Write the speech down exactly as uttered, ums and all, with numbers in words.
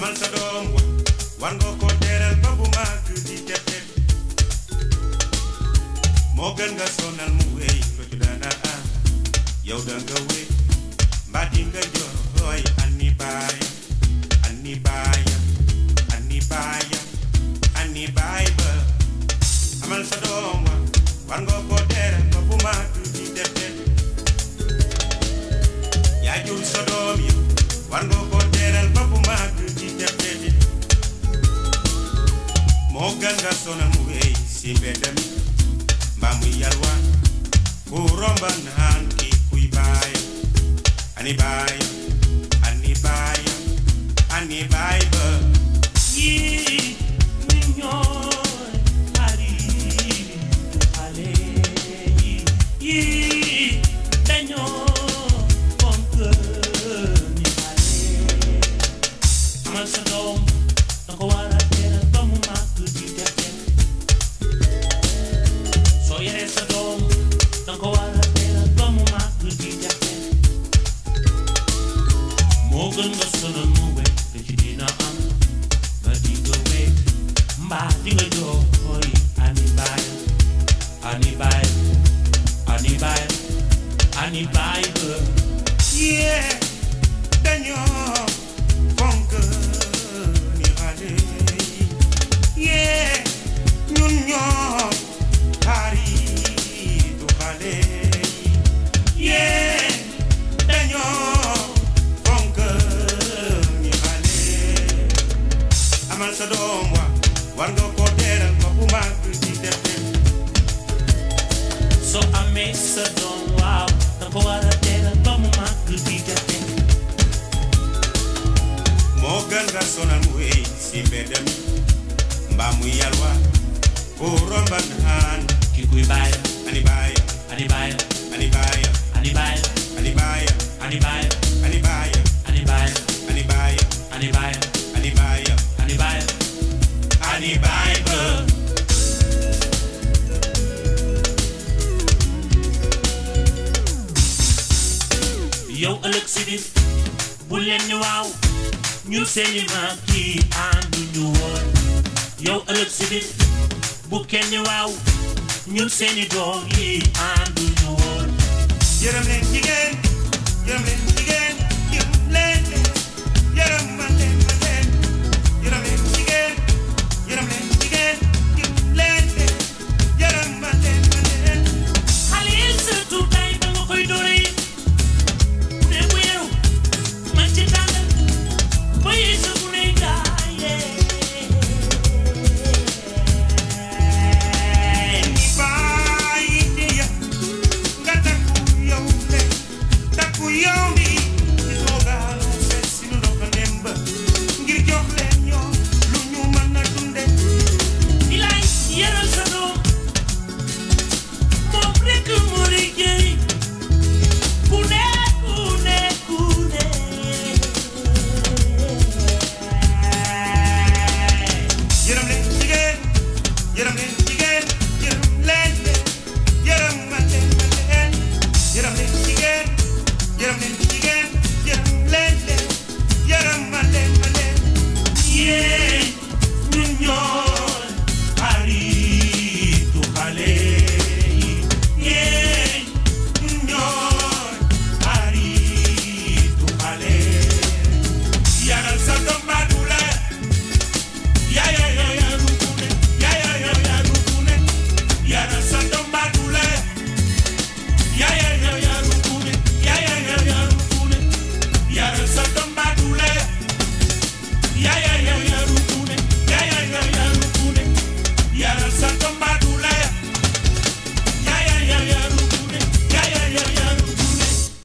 amal sa doom wa war nga ko teral ba bu màgg di tete moo gën nga sonal mu wéy ko ci dana am yow da nga wéy mbaa di nga jooy ani baaya ani baaya ani baaya ani baay ba amal sa doom wa war nga ko teral ba bu màgg di tete yaa jur sa doom yi war nga ko teral ba bu màgg di tete moo gën nga sonal mu wéy si mbedd mi mbaa muy yalwaan ku romba naan ki kuy baaya ani baaya ani baaya ani baay ba yii ni ñooy xarit xale yi yii dañoo fonk ni xale amal sa doom da ko war a teral ba mu màgg di tete soo yaree sa doom da ko war a teral ba mu màgg di tete moo gën nga sonal mu wéy te ci dina am ba di nga wéy mbaa di nga jooy ani baay ani baay ani baay ani baay ba yee dañoo fonk ni xale yi yee ñun ñoo xaritu xale yi yee dañoo fonk ni xale amal sa doom wa war nga ko teral ba bu màgg di tete soo amee sa doom waaw da ko war a teral ba mu màgg di tete moo gën nga sonal mu wéy si mbedd mi mbaa muy yalwaan ku romba naan ki kuy baaya ani baaya ani baaya ani baaya ani baaya ani baaya ani baaya ani baaya ani baaya ani baaya ani baaya ani baaya ani baaya ani baay ba yow ëllëg si biir bu leen ni waaw ñun seeni maam kii ànduñu woon yow ëllëg si biir bu kenn ni waaw ñun seeni doom yi ànduñu woon yërëm leen jigéen yërëm leen